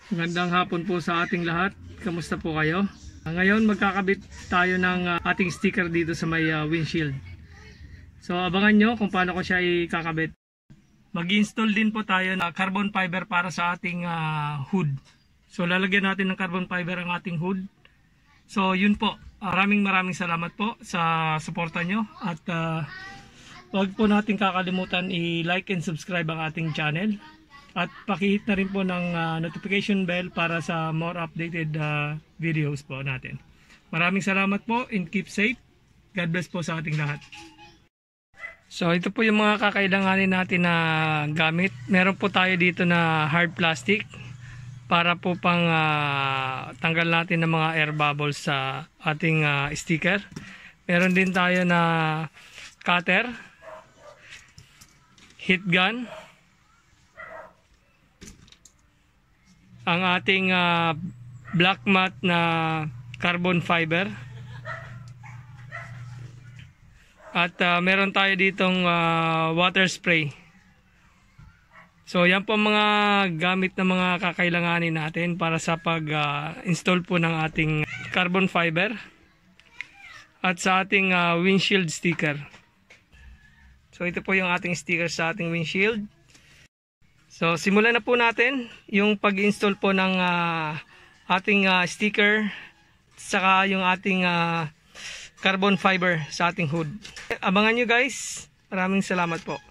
Magandang hapon po sa ating lahat. Kamusta po kayo? Ngayon magkakabit tayo ng ating sticker dito sa may windshield. So abangan nyo kung paano ko siya ikakabit. Mag-install din po tayo ng carbon fiber para sa ating hood. So lalagyan natin ng carbon fiber ang ating hood. So yun po. Maraming salamat po sa suporta nyo. At huwag po natin kakalimutan i-like and subscribe ang ating channel. At pakihit na rin po ng notification bell para sa more updated videos po natin. Maraming salamat po and keep safe. God bless po sa ating lahat. So ito po yung mga kakailanganin natin na gamit. Meron po tayo dito na hard plastic para po pang tanggal natin ng mga air bubbles sa ating sticker. Meron din tayo na cutter, heat gun, ang ating black mat na carbon fiber, at meron tayo ditong water spray. So yan po mga gamit na mga kakailanganin natin para sa pag-install po ng ating carbon fiber at sa ating windshield sticker. So ito po yung ating sticker sa ating windshield. So simulan na po natin yung pag-install po ng ating sticker saka yung ating carbon fiber sa ating hood. Abangan nyo guys. Maraming salamat po.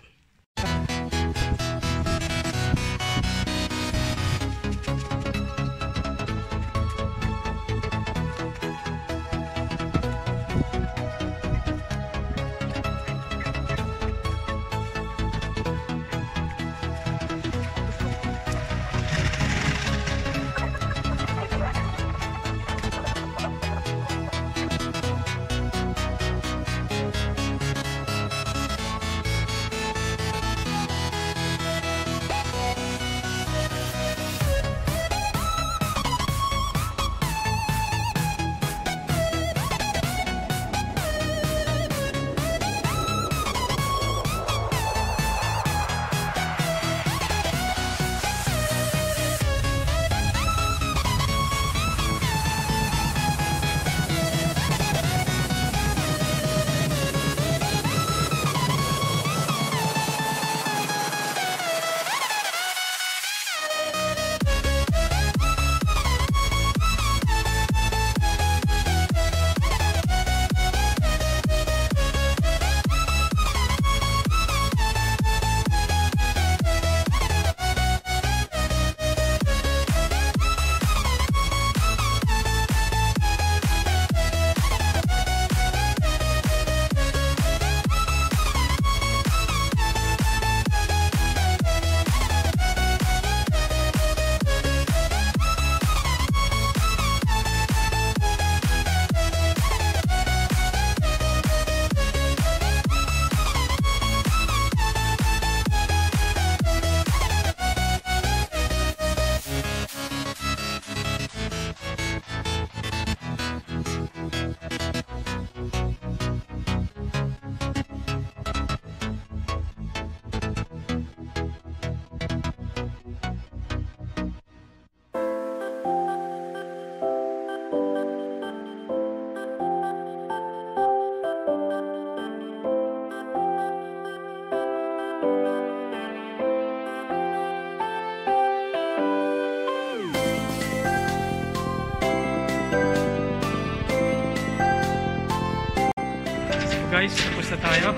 Guys, tapos na tayo.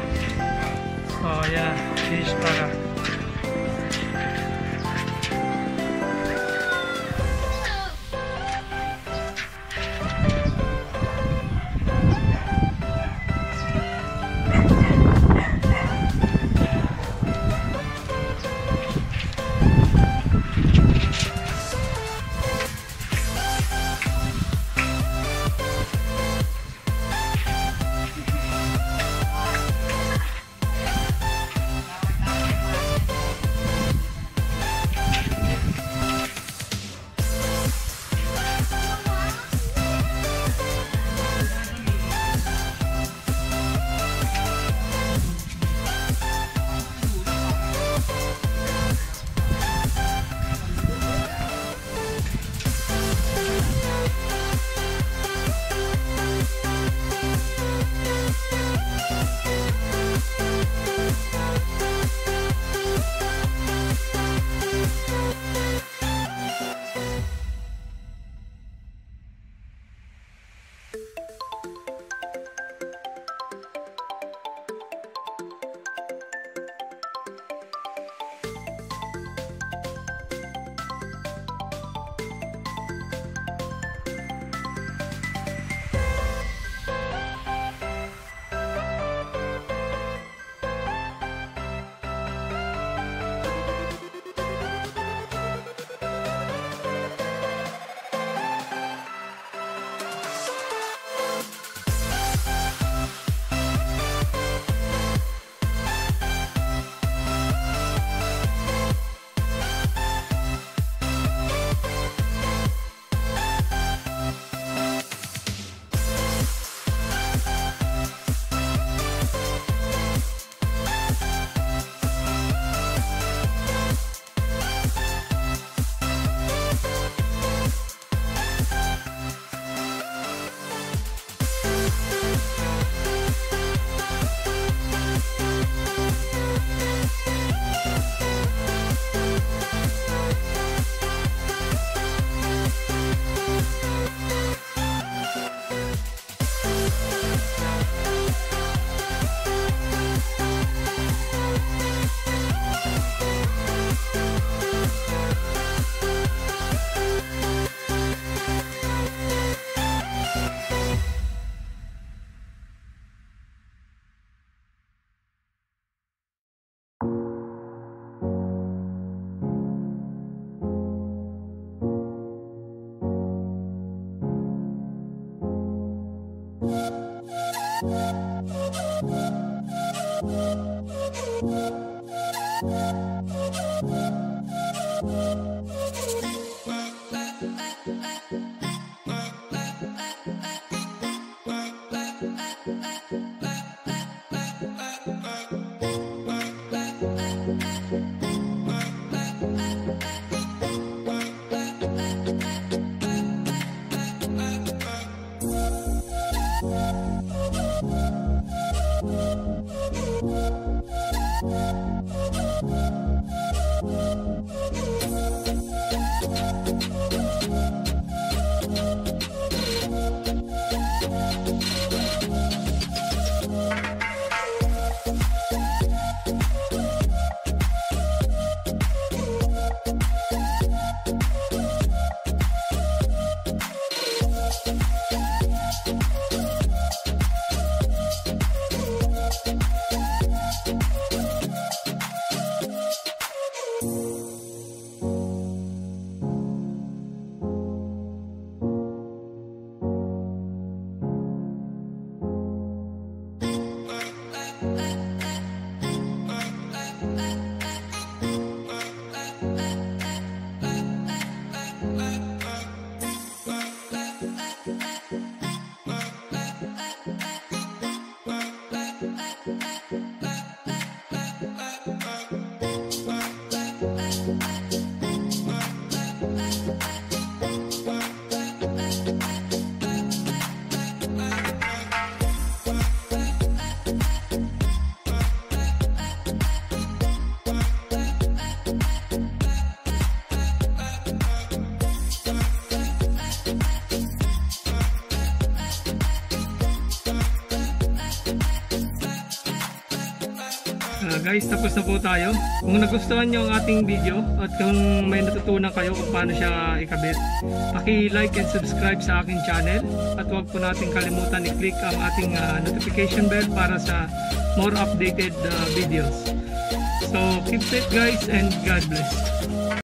Oh yeah, finish para. Guys, tapos na po tayo. Kung nagustuhan nyo ang ating video at kung may natutunan kayo kung paano siya ikabit, paki-like and subscribe sa aking channel at huwag po natin kalimutan i-click ang ating notification bell para sa more updated videos. So keep safe guys and God bless.